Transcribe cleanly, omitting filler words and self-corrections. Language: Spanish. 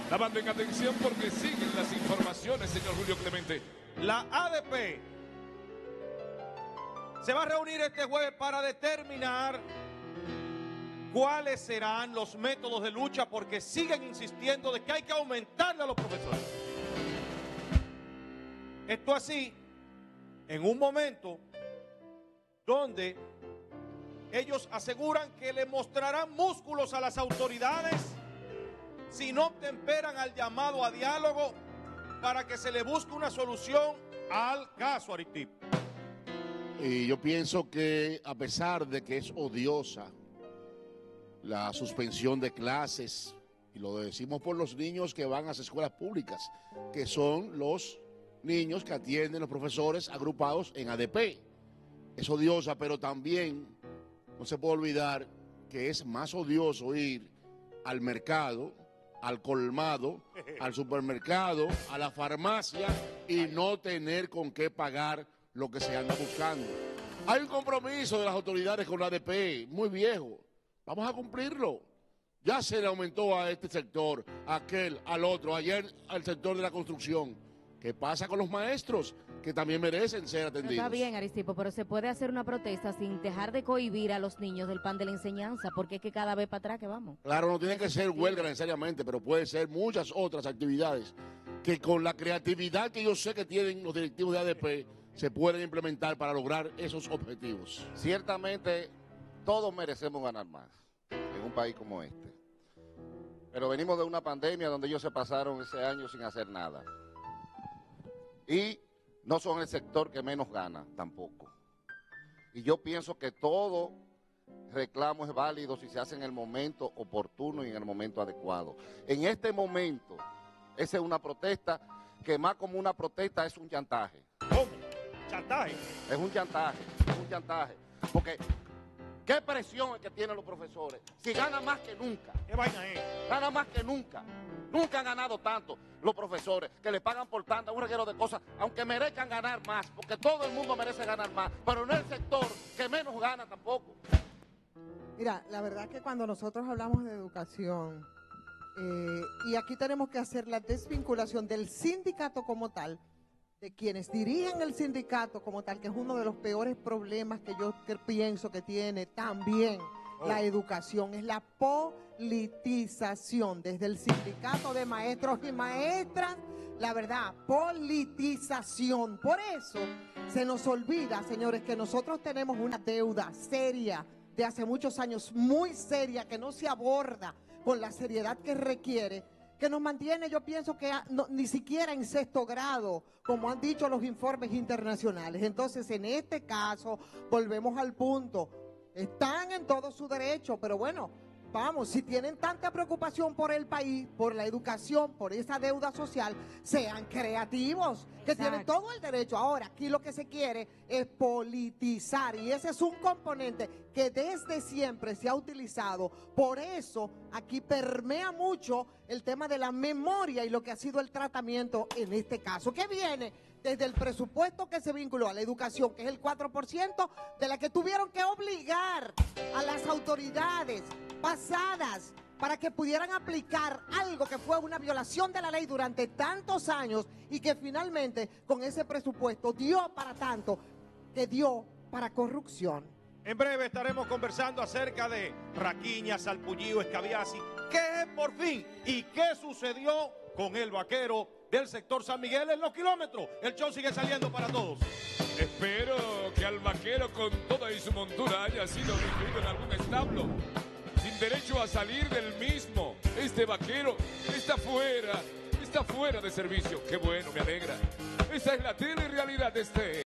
La manden atención porque siguen las informaciones, señor Julio Clemente. La ADP se va a reunir este jueves para determinar cuáles serán los métodos de lucha, porque siguen insistiendo de que hay que aumentarle a los profesores. Esto así, en un momento donde ellos aseguran que le mostrarán músculos a las autoridades si no temperan al llamado a diálogo para que se le busque una solución al caso Aristip. Y yo pienso que a pesar de que es odiosa la suspensión de clases, y lo decimos por los niños que van a las escuelas públicas, que son los niños que atienden los profesores agrupados en ADP. Es odiosa, pero también no se puede olvidar que es más odioso ir al mercado, al colmado, al supermercado, a la farmacia y no tener con qué pagar lo que se anda buscando. Hay un compromiso de las autoridades con la ADP muy viejo. Vamos a cumplirlo. Ya se le aumentó a este sector, a aquel, al otro, ayer al sector de la construcción. ¿Qué pasa con los maestros? Que también merecen ser atendidos. Está bien, Aristipo, pero se puede hacer una protesta sin dejar de cohibir a los niños del pan de la enseñanza, porque es que cada vez para atrás que vamos. Claro, no tiene que ser huelga necesariamente, pero puede ser muchas otras actividades que con la creatividad que yo sé que tienen los directivos de ADP se pueden implementar para lograr esos objetivos. Ciertamente, todos merecemos ganar más en un país como este. Pero venimos de una pandemia donde ellos se pasaron ese año sin hacer nada. Y no son el sector que menos gana tampoco. Y yo pienso que todo reclamo es válido si se hace en el momento oportuno y en el momento adecuado. En este momento, esa es una protesta que más como una protesta es un chantaje. ¿Cómo? ¿Chantaje? Es un chantaje, Porque, ¿qué presión es que tienen los profesores? Si ganan más que nunca. ¿Qué vaina es? Ganan más que nunca. Nunca han ganado tanto los profesores, que le pagan por tanto, un reguero de cosas, aunque merezcan ganar más, porque todo el mundo merece ganar más, pero no el sector que menos gana tampoco. Mira, la verdad que cuando nosotros hablamos de educación, y aquí tenemos que hacer la desvinculación del sindicato como tal, de quienes dirigen el sindicato como tal, que es uno de los peores problemas que yo pienso que tiene también la educación, es la politización desde el sindicato de maestros y maestras, la verdad, politización. Por eso se nos olvida, señores, que nosotros tenemos una deuda seria de hace muchos años, muy seria, que no se aborda con la seriedad que requiere, que nos mantiene, yo pienso que ni siquiera en sexto grado, como han dicho los informes internacionales. Entonces, en este caso, volvemos al punto. Están en todo su derecho, pero bueno, vamos, si tienen tanta preocupación por el país, por la educación, por esa deuda social, sean creativos, que tienen todo el derecho. Ahora, aquí lo que se quiere es politizar, y ese es un componente que desde siempre se ha utilizado. Por eso, aquí permea mucho el tema de la memoria y lo que ha sido el tratamiento en este caso, que viene desde el presupuesto que se vinculó a la educación, que es el 4%, de la que tuvieron que obligar a las autoridades pasadas para que pudieran aplicar algo que fue una violación de la ley durante tantos años y que finalmente con ese presupuesto dio para tanto, que dio para corrupción. En breve estaremos conversando acerca de Raquiña, Salpullido, Escabiasi. ¿Qué es por fin? ¿Y qué sucedió con el vaquero del sector San Miguel en los kilómetros? El show sigue saliendo para todos. Espero que al vaquero con toda y su montura haya sido recluido en algún establo, sin derecho a salir del mismo. Este vaquero está fuera de servicio. Qué bueno, me alegra. Esa es la telerrealidad de este